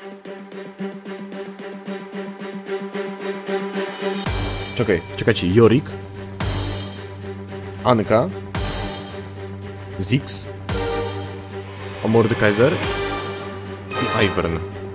Czekajcie, Jorik, Anka, Zix, Mordekaiser i Ivern.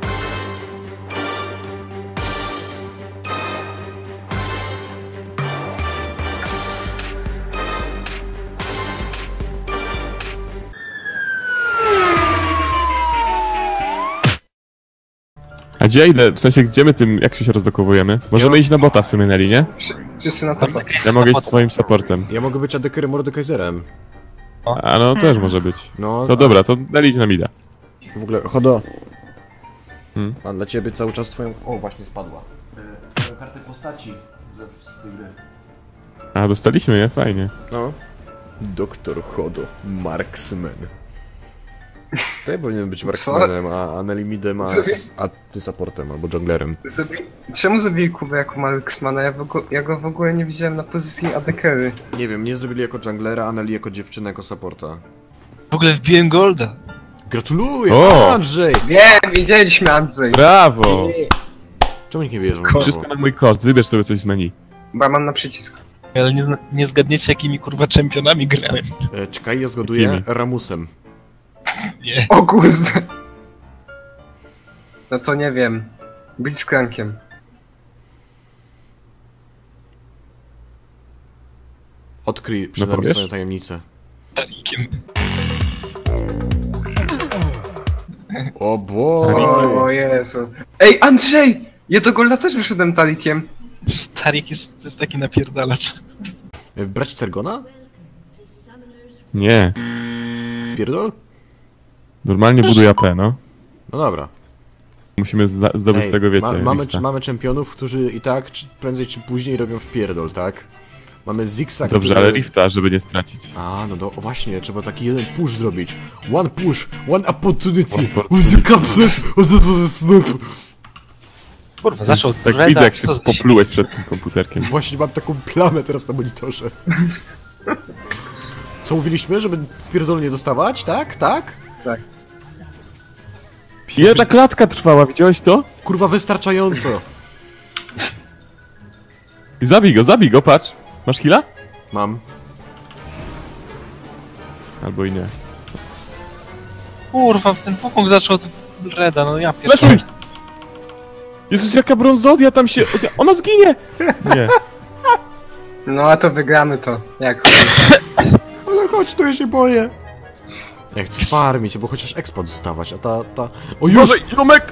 A gdzie ja idę? W sensie, gdzie my tym, jak się rozlokowujemy? Możemy iść na bota w sumie, Nelly, nie? Wszyscy na topa. Ja mogę iść z twoim supportem. Ja mogę być adekerem Mordekaiserem. A no, też może być. No, To dobra, to Nelly idzie na mida. w ogóle, Chodo. Hmm? Mam dla ciebie cały czas twoją... O, właśnie spadła. Twoją kartę postaci z tej gry. A, dostaliśmy je? Fajnie. No. Doktor Chodo, Marksman. To ja powinienem być Marksmanem, a Nelly midem, a ty supportem albo junglerem. Czemu zabili Kubę jako Marksmana? Ja go w ogóle nie widziałem na pozycji adekery. Nie wiem, nie zrobili jako junglera, a Nelly jako dziewczynę, jako supporta. W ogóle wbiłem golda. Gratuluję, O! Andrzej! Wiem, widzieliśmy, Andrzej. Brawo! Czemu nikt nie wierzą? Wszystko na mój koszt, wybierz sobie coś z meni. Bo ja mam na przycisk. Ale nie zgadniecie, jakimi kurwa czempionami grałem. Czekaj, ja zgaduję Jakimi? Ramusem. Nie. O kurde. No to nie wiem. Blitzcrankiem. Odkryj przed nami powiesz? swoją tajemnicę. Tarikiem. O boj! O Jezu. Ej, Andrzej! Ja do Golda też wyszedłem talikiem. Tarik to jest taki napierdalacz. Brać Tergona? Nie. Wpierdol? Normalnie buduję AP, no. No dobra. Musimy zdobyć z tego, wiecie, lifta. mamy czempionów, którzy i tak prędzej czy później robią wpierdol, tak? Mamy Zixa, Dobrze, który... ale lifta, żeby nie stracić. A, no o właśnie, trzeba taki jeden push zrobić. One push, one opportunity. One With the capsules, the snap. Kurwa, zaczął Tak Reda, widzę, jak się co za- poplułeś przed tym komputerkiem. Właśnie mam taką plamę teraz na monitorze. Co mówiliśmy, żeby wpierdol nie dostawać, tak? Tak? Tak. Ile ta klatka trwała, widziałeś to? Kurwa, wystarczająco. Zabij go, patrz. Masz heala? Mam. Albo i nie. Kurwa, ten Wukong zaczął od Reda, no ja Leszuj! pierdolę. Jezus, jaka brązodia tam się... Ona zginie! Nie. No a to wygramy to. Jak? Ale chodź, tu ja się boję. Ja chcę farmić, bo chociaż expa dostawać, a ta... O już! Boże, ziomek!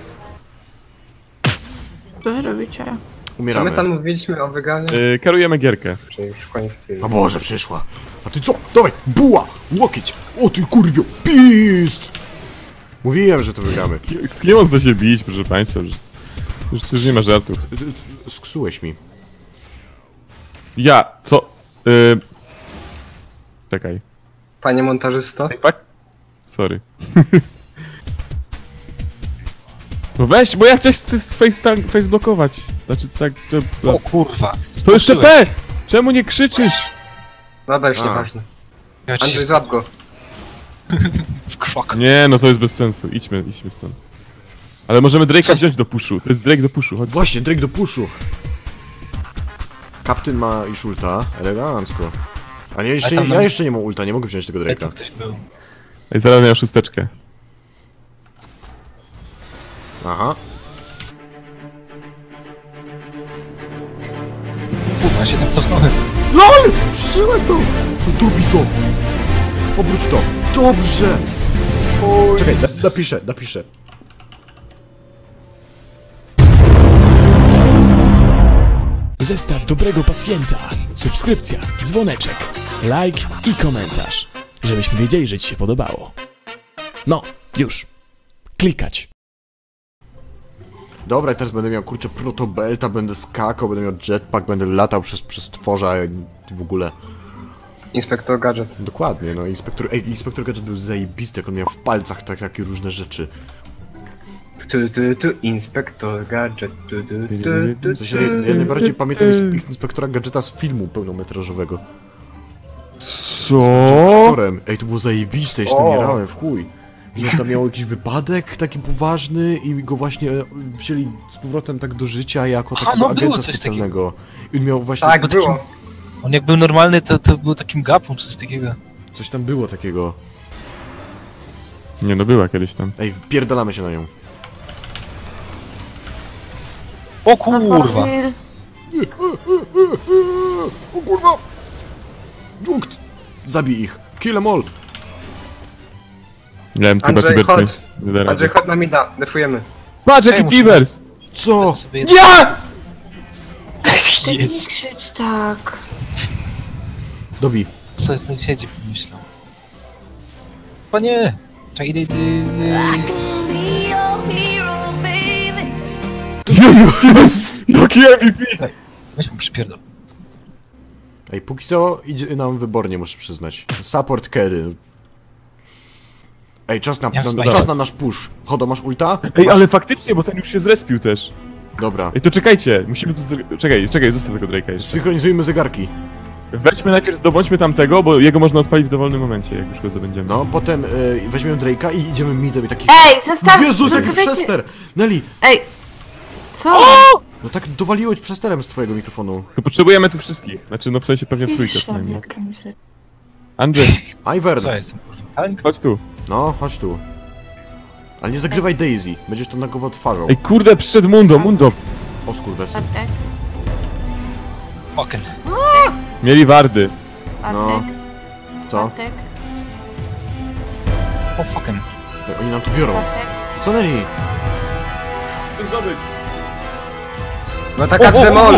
Co wy robicie? Co Umieramy. my tam mówiliśmy o wygraniu? Kierujemy gierkę. Czy już koniec streamu? O Boże, przyszła. A ty co? Dawaj, buła, łokieć. O ty kurwio, pist! Mówiłem, że to wygramy. Z kim on chce się bić, proszę państwa? Już nie ma żartów. Sksułeś mi. Ja, co? Czekaj. Panie montażysto? Fuck. Sorry. No weź, bo ja chcę face blokować. Znaczy tak, O kurwa. to jest spłoszyłem. TP! Czemu nie krzyczysz? Dobra, już A. nieważne. Ja ci Andrzej, złap go. w krzok. Nie, no to jest bez sensu. Idźmy stąd. Ale możemy Drake'a wziąć do puszu. To jest Drake do puszu, chodź. Właśnie, Drake do puszu. Kaptyn ma już ulta, elegancko. A nie, jeszcze, tam ja nam- jeszcze nie mam ulta, nie mogę wziąć tego Ale to Drake'a. ktoś był. Ej, zaraz miał szósteczkę. Aha. Kurwa, się tam cofnąłem. LOL! Przeżyłem to! Dobi to! Obróć to! Dobrze! Czekaj, napiszę. Zestaw dobrego pacjenta, subskrypcja, dzwoneczek, like i komentarz, żebyśmy wiedzieli, że ci się podobało. No, już. Klikać. Dobra, i teraz będę miał kurczę protobelta, będę skakał, będę miał jetpack, będę latał przez tworza i w ogóle. Inspektor Gadżet. Dokładnie, no Inspektor Gadżet był zajebisty, jak on miał w palcach takie różne rzeczy. Inspektor Gadżet. W sensie, ja najbardziej pamiętam Inspektora Gadżeta z filmu pełnometrażowego. Co? Ej, to było zajebiste, ja się tym jarałem w chuj. że tam miał jakiś wypadek taki poważny i go właśnie wzięli z powrotem tak do życia jako takiego no było agenta coś specjalnego. I on miał właśnie... Tak, było. On jak był normalny, to był takim gapą, czy coś takiego. Coś tam było takiego. Nie no, była kiedyś tam. Ej, pierdalamy się na nią. O kurwa! O kurwa! Dżunkt! Zabij ich! Kill em all! Miałem chyba Andrzej, Tibersy. chodź. Andrzej, chodź na mida, defujemy. Patrz, jaki Ej, muszę- Tibers! Co? Sobie Ja! Nie jest. krzycz tak. Dobij. Co sąsiedzi pomyślał? Panie! Czekaj, Jezu, Tibers! Jaki MVP! weź mu przypierdol. Ej, póki co idzie nam wybornie, muszę przyznać. Support carry. Ej, czas na, Ja na, słuchaj. czas na nasz push. Chodo, masz ulta? Ej, Masz? ale faktycznie, bo ten już się zrespił też. Dobra. Ej, to czekajcie, musimy tu... Czekaj, zostaw tego Drake'a jeszcze. Synchronizujmy zegarki. Weźmy najpierw, zdobądźmy tamtego, bo jego można odpalić w dowolnym momencie, jak już go zdobędziemy. No, potem weźmiemy Drake'a i idziemy midem i taki... Ej, zostaw! Jezus, jaki zostawiajcie- przester! Nelly! Ej! Co? No tak dowaliłeś przesterem z twojego mikrofonu. To potrzebujemy tu wszystkich. Znaczy, no w sensie pewnie w trójkę przynajmniej. Andrzej, Ivern! Co ja jestem, kurwa? Tank? chodź tu. No, chodź tu. Ale nie zagrywaj Daisy, będziesz to na głowę twarzą. Ej, kurde, przyszedł Mundo! O skurwesy. Bartek, Oken. Mieli wardy. No. Bartek, Co? Bartek, O fucking. Ej, oni nam tu biorą. Bartek. Co Nelly? No taka demol!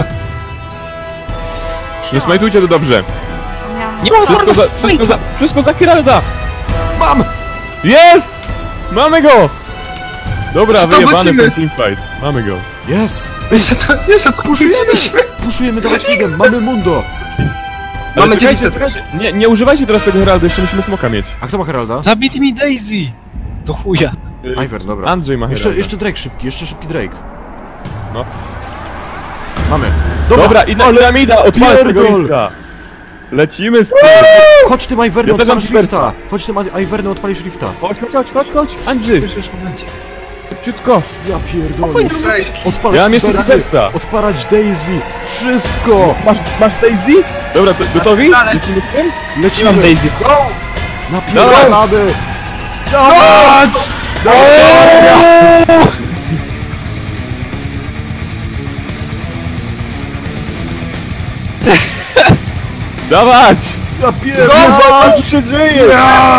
Nie smajtujcie to dobrze. Miałam... Nie Wszystko za Heralda! Mam! Jest! Mamy go! Dobra, Co to wyjebany lecimy? ten teamfight. Mamy go. Jest! Jeszcze to puszujemy! Puszujemy, dawać midem, mamy Mundo! Mamy Ale czekajcie, 900. czekajcie. Nie używajcie teraz tego Heralda, jeszcze musimy smoka mieć. A kto ma Heralda? Zabili mi Daisy! Do chuja. Ivern, dobra. Andrzej ma Heralda. Jeszcze Drake szybki, jeszcze szybki Drake. No. Mamy. Dobra, i na mida, odpalę tego pierdol. lifta. Lecimy z tym. Chodź tym Ivernem, Ja też mam odpalisz Tibersa. lifta! Chodź tym Ivernem, odpalisz lifta! Chodź, Andrzej, Już momencik. szybciutko. Ja pierdolę. Ej, Odpalać Ja mam jeszcze Tibersy, serca. odpalać Daisy, wszystko! Masz Daisy? Dobra, to gotowi? dalej. Lecimy z tym? Nie Lecimy! mam Daisy. go! Napierdalamy! Dawać! Dawać! Napierdalać! Co się dzieje?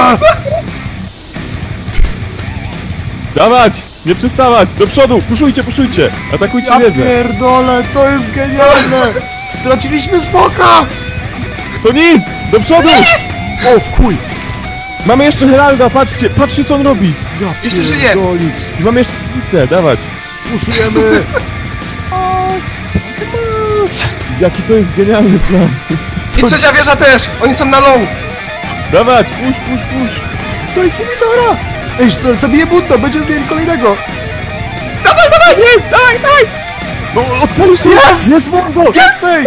Dawać! Nie przystawać! Do przodu! Puszujcie! Atakujcie Ja wieżę! pierdolę, to jest genialne! Straciliśmy smoka! To nic! Do przodu! O, w chuj! Mamy jeszcze Heralda, patrzcie co on robi! Ja Jeszcze żyje. pierdolix! I mamy jeszcze Nicę, dawać! Puszujemy! Jaki to jest genialny plan! I trzecia wieża też! Oni są na low! Dawać! Push! Daj inhibitora! Ej, co, zabiję Mundo, będziemy mieli kolejnego! Daj! No, odpalił się! Jest Mundo! Więcej!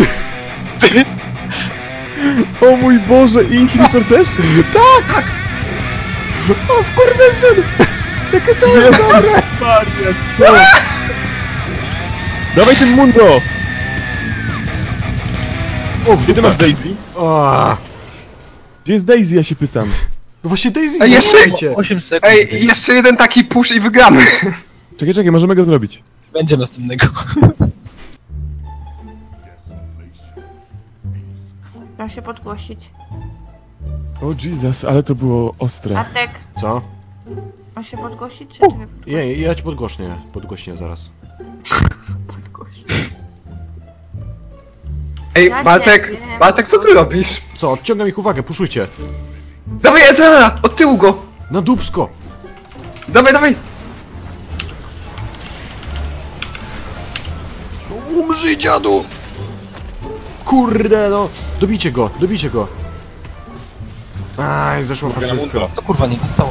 O mój Boże! I inhibitor też? Tak! O, skurwysyn! Jakie to jest dobre! Maria, co? Dawaj tym Mundo! O, w Gdzie ty dupę. masz Daisy? A, Gdzie jest Daisy, ja się pytam? no właśnie Daisy, Ej, nie jeszcze- słuchajcie. 8 sekund. Ej, jeszcze jeden taki push i wygramy! Czekaj, możemy go zrobić. Będzie następnego. Mam się podgłosić. O Jesus, ale to było ostre. Bartek, Co? mam się podgłosić, czy nie? Ja ci podgłośnię zaraz. Podgłosić. Ej, Ja Bartek, nie wiem. Bartek, co ty robisz? Co, odciągam ich uwagę, puszujcie. Dawaj, Ezra! Od tyłu go! Na dupsko! Dawaj! Umrzyj, dziadu! Kurde, no! Dobijcie go! Aj, zeszła pasywka. To kurwa nie dostało.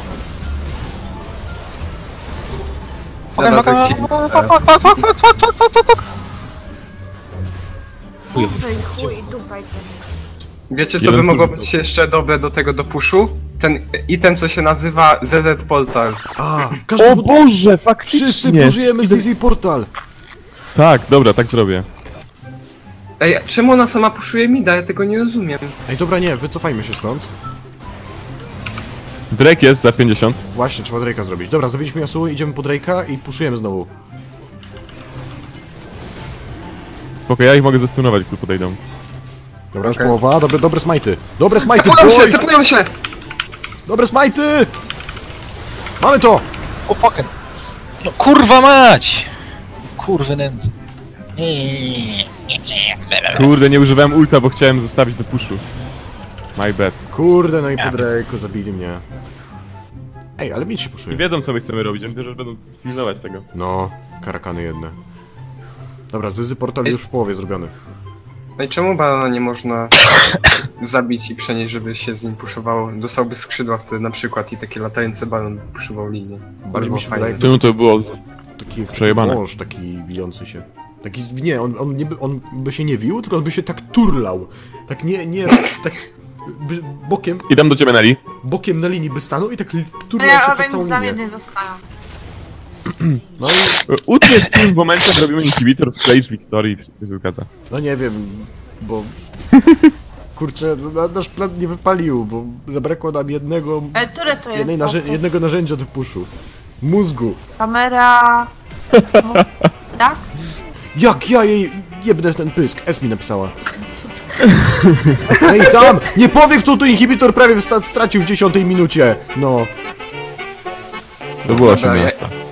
Dobra, zechcieli. Chuj, chuj, dupaj ten. Wiecie co Jeden by mogło push być jeszcze dobre do tego do pushu? ten item, co się nazywa ZZ Portal. A, O Boże, faktycznie! Wszyscy użyjemy ZZ Portal! Tak, dobra, tak zrobię. Ej, czemu ona sama puszuje mida? Ja tego nie rozumiem. Ej, dobra, nie, wycofajmy się stąd. Drake jest za 50. Właśnie, trzeba Drake'a zrobić. Dobra, zabiliśmy Yasuo, idziemy po Drake'a i puszujemy znowu. Spoko, ja ich mogę zastunować, gdy podejdą. Dobra, już połowa, dobre smajty. Dobre smajty, Tepują się! Dobre smajty! Mamy to! O fucking. No kurwa mać! Kurwy nędzy. Kurde, nie używałem ulta, bo chciałem zostawić do pushu. My bad. Kurde, no i po Drake'u zabili mnie. Ej, ale mid się I puszuje. wiedzą, co my chcemy robić, oni też będą pilnować tego. No, karakany jedne. Dobra, ZZ Portal już w połowie zrobiony. No i czemu Barona nie można zabić i przenieść, żeby się z nim puszowało? Dostałby skrzydła wtedy na przykład i takie latające Baron by puszował linię. Bardziej mi się fajnie. wydaje, Czemu to było? taki Przejebane. wąż, taki wijący się. Taki, nie, on by się nie wił, tylko on by się tak turlał. Tak tak bokiem, Idę do ciebie, Nelly. bokiem na linii by stanął i tak turlał Ja się ale przez nic całą za mnie linię. nie dostają. No i, Utniesz w tym momencie, jak robimy inhibitor w Rage Victory i się zgadza. no nie wiem, bo... Kurczę, nasz plan nie wypalił, bo zabrakło nam jednego Które to jest? jednego narzędzia do puszu. Mózgu. Kamera... Tak? Jak ja jej jebnę w ten pysk? S mi napisała. Ej tam! Nie powie, kto tu inhibitor prawie stracił w 10 minucie! No. To było Dobra, 18.